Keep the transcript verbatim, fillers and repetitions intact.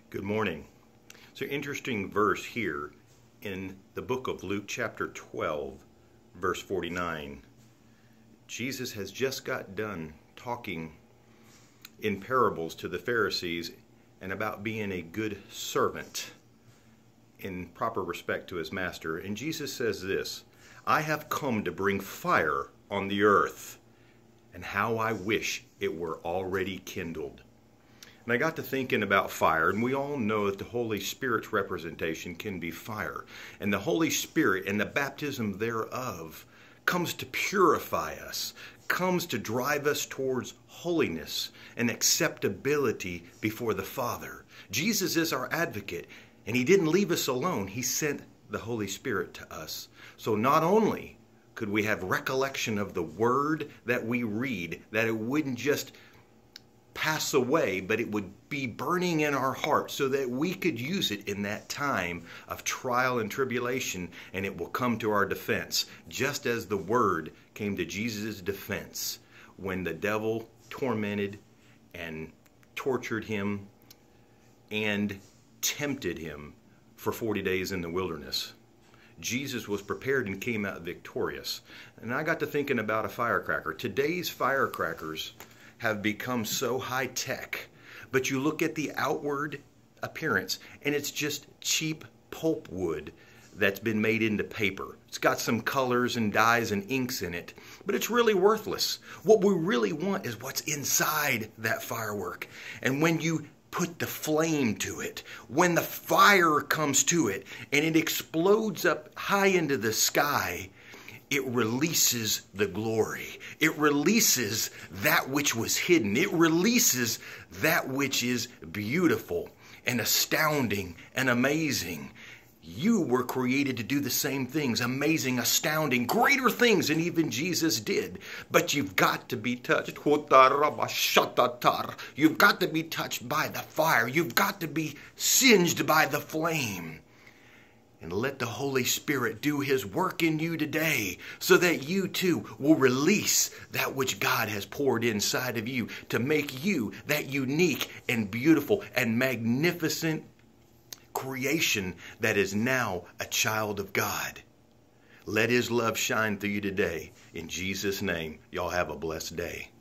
Good morning. It's an interesting verse here in the book of Luke chapter twelve, verse forty-nine. Jesus has just got done talking in parables to the Pharisees and about being a good servant in proper respect to his master. And Jesus says this, "I have come to bring fire on the earth, and how I wish it were already kindled." And I got to thinking about fire, and we all know that the Holy Spirit's representation can be fire. And the Holy Spirit and the baptism thereof comes to purify us, comes to drive us towards holiness and acceptability before the Father. Jesus is our advocate, and he didn't leave us alone. He sent the Holy Spirit to us. So not only could we have recollection of the word that we read, that it wouldn't just pass away, but it would be burning in our heart so that we could use it in that time of trial and tribulation, and it will come to our defense, just as the word came to Jesus' defense when the devil tormented and tortured him and tempted him for forty days in the wilderness. Jesus was prepared and came out victorious. And I got to thinking about a firecracker. Today's firecrackers have become so high tech, but you look at the outward appearance and it's just cheap pulp wood that's been made into paper. It's got some colors and dyes and inks in it, but it's really worthless. What we really want is what's inside that firework. And when you put the flame to it, when the fire comes to it and it explodes up high into the sky, it releases the glory. It releases that which was hidden. It releases that which is beautiful and astounding and amazing. You were created to do the same things, amazing, astounding, greater things than even Jesus did. But you've got to be touched. You've got to be touched by the fire. You've got to be singed by the flame. And let the Holy Spirit do his work in you today so that you too will release that which God has poured inside of you to make you that unique and beautiful and magnificent creation that is now a child of God. Let his love shine through you today. In Jesus' name, y'all have a blessed day.